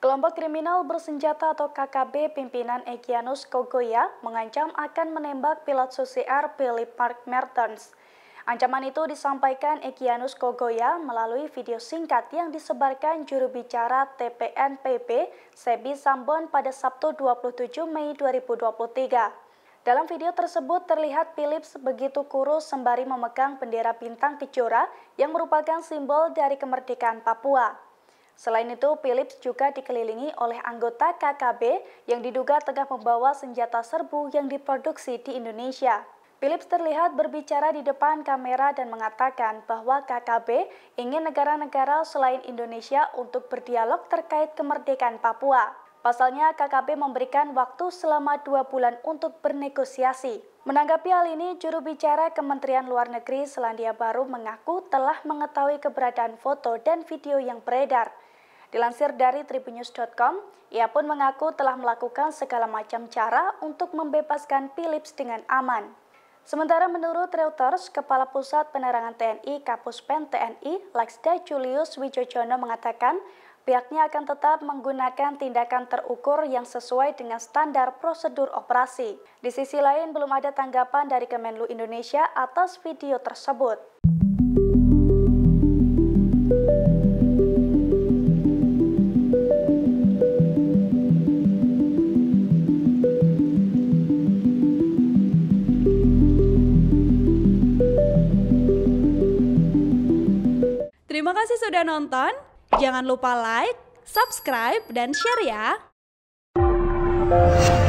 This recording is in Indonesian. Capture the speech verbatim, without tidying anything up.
Kelompok kriminal bersenjata atau K K B pimpinan Egyanus Kogoya mengancam akan menembak pilot Susi Air Philip Mark Mertens. Ancaman itu disampaikan Egyanus Kogoya melalui video singkat yang disebarkan juru bicara T P N P B Sebi Sambon pada Sabtu dua puluh tujuh Mei dua ribu dua puluh tiga. Dalam video tersebut terlihat Philips begitu kurus sembari memegang bendera bintang kejora yang merupakan simbol dari kemerdekaan Papua. Selain itu, Philips juga dikelilingi oleh anggota K K B yang diduga tengah membawa senjata serbu yang diproduksi di Indonesia. Philips terlihat berbicara di depan kamera dan mengatakan bahwa K K B ingin negara-negara selain Indonesia untuk berdialog terkait kemerdekaan Papua. Pasalnya, K K B memberikan waktu selama dua bulan untuk bernegosiasi. Menanggapi hal ini, juru bicara Kementerian Luar Negeri Selandia Baru mengaku telah mengetahui keberadaan foto dan video yang beredar. Dilansir dari tribunnews dot com, ia pun mengaku telah melakukan segala macam cara untuk membebaskan Philips dengan aman. Sementara menurut Reuters, Kepala Pusat Penerangan T N I Kapuspen T N I, Laksda Julius Wijojono mengatakan pihaknya akan tetap menggunakan tindakan terukur yang sesuai dengan standar prosedur operasi. Di sisi lain, belum ada tanggapan dari Kemenlu Indonesia atas video tersebut. Terima kasih sudah nonton, jangan lupa like, subscribe, dan share ya!